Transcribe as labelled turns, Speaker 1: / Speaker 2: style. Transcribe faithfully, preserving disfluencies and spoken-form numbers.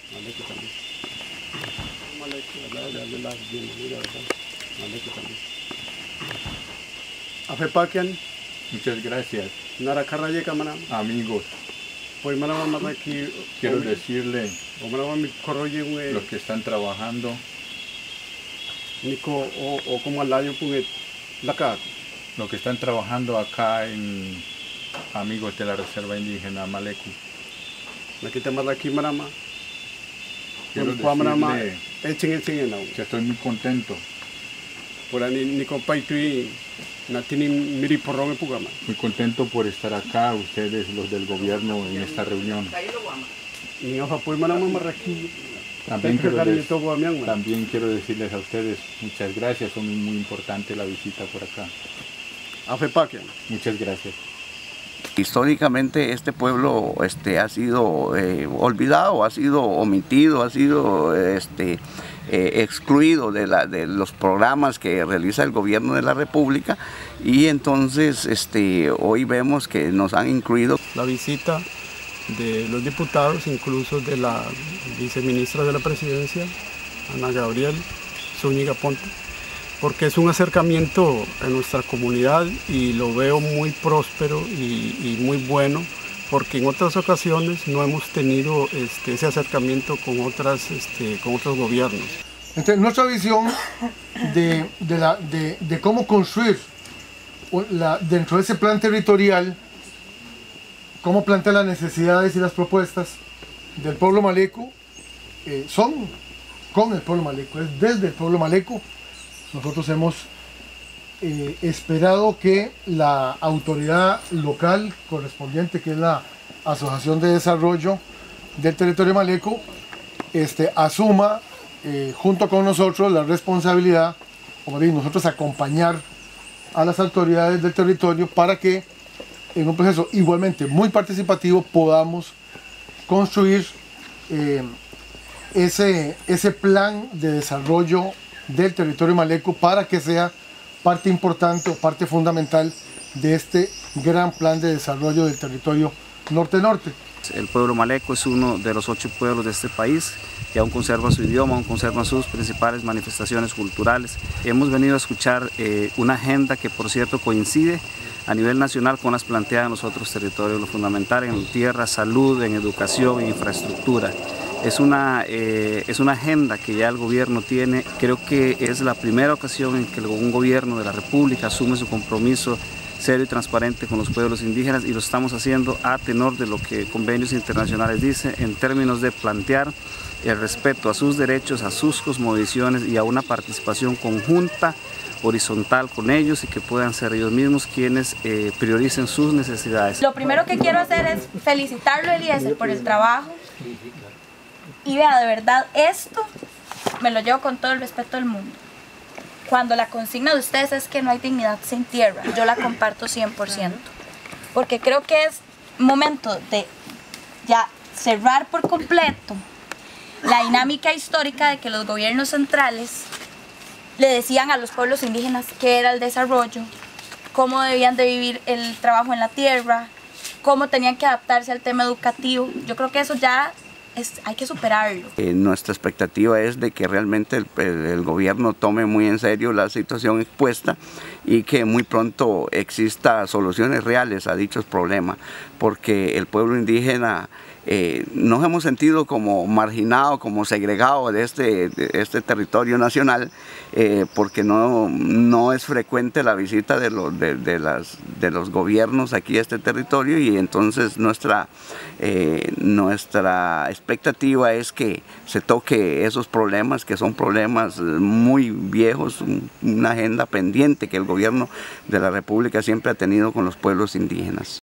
Speaker 1: Maleco también. Maleco, darle la bienvenida, ¿verdad? Maleco también. Afepakian,
Speaker 2: Muchas gracias,
Speaker 1: Nara Karayeka Manam,
Speaker 2: amigos.
Speaker 1: pues Manama Mataki,
Speaker 2: Quiero decirle
Speaker 1: o Manama mi Koroye,
Speaker 2: los que están trabajando,
Speaker 1: Nico o o como Alayo Punget, Laca,
Speaker 2: los que están trabajando acá en amigos de la Reserva Indígena Maleco.
Speaker 1: la que te manda aquí Manama,
Speaker 2: Quiero
Speaker 1: Manama,
Speaker 2: decirle
Speaker 1: echen echen en
Speaker 2: que estoy muy contento,
Speaker 1: por ahí Nico Paitui, Natini Miri Porrome Pugama.
Speaker 2: muy contento por estar acá, ustedes los del gobierno en esta reunión.
Speaker 1: Y no pues Manama Marraqui.
Speaker 2: También quiero,
Speaker 1: Cariño,
Speaker 2: des-
Speaker 1: todo, amigo.
Speaker 2: también quiero decirles a ustedes muchas gracias, fue muy, muy importante la visita por acá.
Speaker 1: Afepakian.
Speaker 2: Muchas gracias.
Speaker 3: Históricamente este pueblo este, ha sido eh, olvidado, ha sido omitido, ha sido este, eh, excluido de, la, de los programas que realiza el gobierno de la República, y entonces este, hoy vemos que nos han incluido.
Speaker 1: La visita de los diputados, incluso de la viceministra de la Presidencia, Ana Gabriel Zúñiga Ponte, porque es un acercamiento a nuestra comunidad y lo veo muy próspero y, y muy bueno, porque en otras ocasiones no hemos tenido este, ese acercamiento con, otras, este, con otros gobiernos.
Speaker 4: Entonces, nuestra visión de, de, la, de, de cómo construir la, dentro de ese plan territorial, cómo plantear las necesidades y las propuestas del pueblo maleco, eh, son con el pueblo maleco, es desde el pueblo maleco. Nosotros hemos eh, esperado que la autoridad local correspondiente, que es la Asociación de Desarrollo del Territorio Maleco, este, asuma eh, junto con nosotros la responsabilidad, o más bien nosotros acompañar a las autoridades del territorio para que en un proceso igualmente muy participativo podamos construir eh, ese, ese plan de desarrollo del territorio maleco para que sea parte importante o parte fundamental de este gran plan de desarrollo del territorio norte-norte.
Speaker 5: El pueblo maleco es uno de los ocho pueblos de este país que aún conserva su idioma, aún conserva sus principales manifestaciones culturales. Hemos venido a escuchar eh, una agenda que, por cierto, coincide a nivel nacional con las planteadas en los otros territorios, lo fundamental en tierra, salud, en educación, en infraestructura. Es una, eh, es una agenda que ya el gobierno tiene. Creo que es la primera ocasión en que un gobierno de la República asume su compromiso serio y transparente con los pueblos indígenas, y lo estamos haciendo a tenor de lo que convenios internacionales dicen en términos de plantear el respeto a sus derechos, a sus cosmovisiones y a una participación conjunta, horizontal con ellos, y que puedan ser ellos mismos quienes eh, prioricen sus necesidades.
Speaker 6: Lo primero que quiero hacer es felicitarlo, Eliezer, por el trabajo. Y vea, de verdad, esto me lo llevo con todo el respeto del mundo. Cuando la consigna de ustedes es que no hay dignidad sin tierra, yo la comparto cien por ciento. Porque creo que es momento de ya cerrar por completo la dinámica histórica de que los gobiernos centrales le decían a los pueblos indígenas qué era el desarrollo, cómo debían de vivir el trabajo en la tierra, cómo tenían que adaptarse al tema educativo. Yo creo que eso ya es, hay que superarlo.
Speaker 3: Eh, nuestra expectativa es de que realmente el, el, el gobierno tome muy en serio la situación expuesta y que muy pronto exista soluciones reales a dichos problemas, porque el pueblo indígena eh, nos hemos sentido como marginados, como segregados de este, de este territorio nacional, eh, porque no, no es frecuente la visita de los, de, de, las, de los gobiernos aquí a este territorio, y entonces nuestra, eh, nuestra expectativa es que se toque esos problemas, que son problemas muy viejos, un, una agenda pendiente que el gobierno de la República siempre ha tenido con los pueblos indígenas.